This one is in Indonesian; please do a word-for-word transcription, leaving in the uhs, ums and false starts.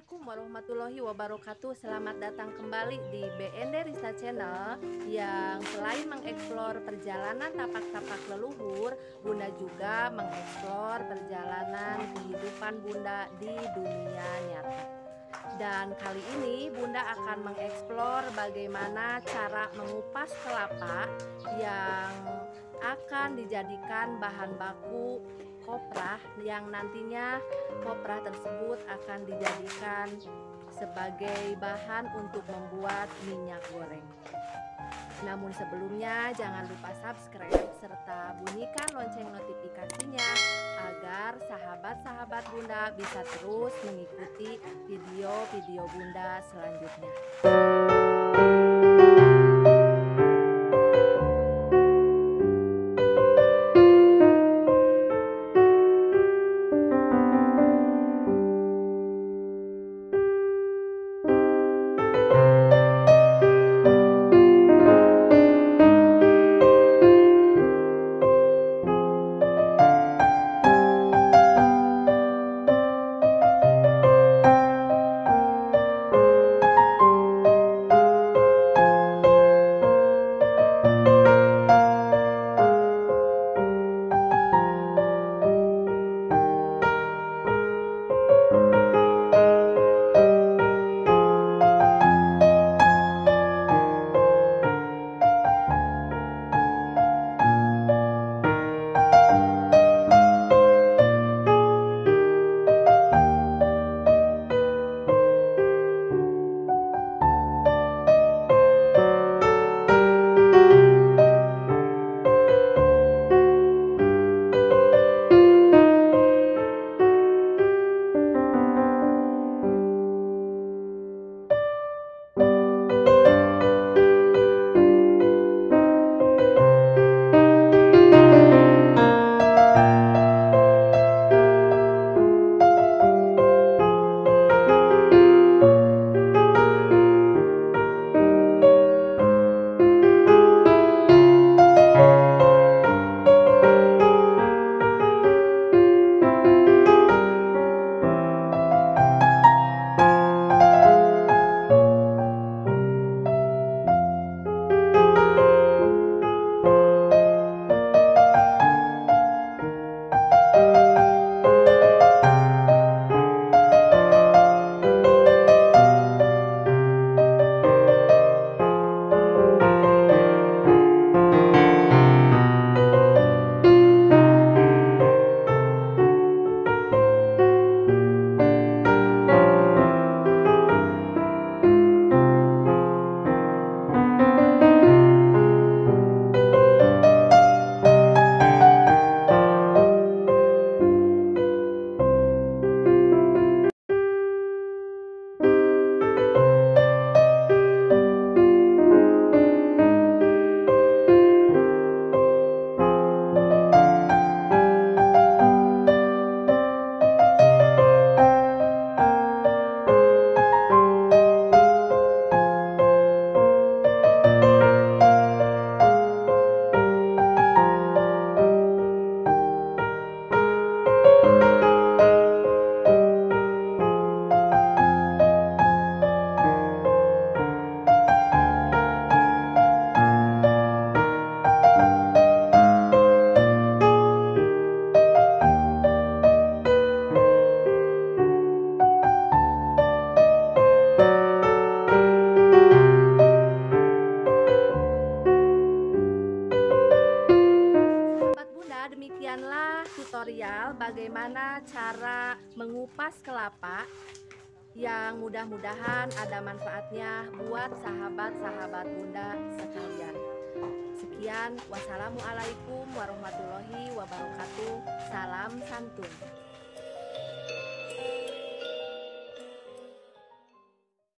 Assalamualaikum warahmatullahi wabarakatuh. Selamat datang kembali di B N D Rista Channel, yang selain mengeksplor perjalanan tapak-tapak leluhur, Bunda juga mengeksplor perjalanan kehidupan Bunda di dunia nyata. Dan kali ini Bunda akan mengeksplor bagaimana cara mengupas kelapa yang akan dijadikan bahan baku koprah, yang nantinya koprah tersebut akan dijadikan sebagai bahan untuk membuat minyak goreng. Namun sebelumnya jangan lupa subscribe serta bunyikan lonceng notifikasinya agar sahabat-sahabat Bunda bisa terus mengikuti video-video Bunda selanjutnya. Demikianlah tutorial bagaimana cara mengupas kelapa, yang mudah-mudahan ada manfaatnya buat sahabat-sahabat Bunda sekalian. Sekian, wassalamualaikum warahmatullahi wabarakatuh. Salam santun.